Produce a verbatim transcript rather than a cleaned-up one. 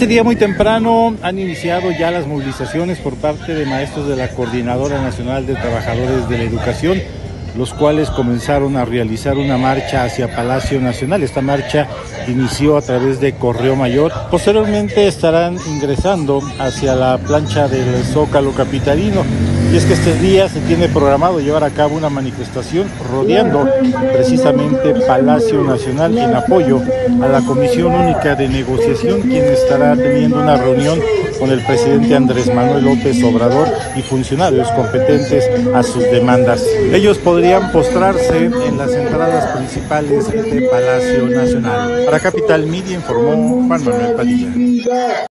Este día muy temprano han iniciado ya las movilizaciones por parte de maestros de la Coordinadora Nacional de Trabajadores de la Educación, los cuales comenzaron a realizar una marcha hacia Palacio Nacional. Esta marcha inició a través de Correo Mayor. Posteriormente estarán ingresando hacia la plancha del Zócalo capitalino. Y es que este día se tiene programado llevar a cabo una manifestación rodeando precisamente Palacio Nacional en apoyo a la Comisión Única de Negociación, quien estará teniendo una reunión con el presidente Andrés Manuel López Obrador y funcionarios competentes a sus demandas. Ellos podrían postrarse en las entradas principales de Palacio Nacional. Para Capital Media informó Juan Manuel Padilla.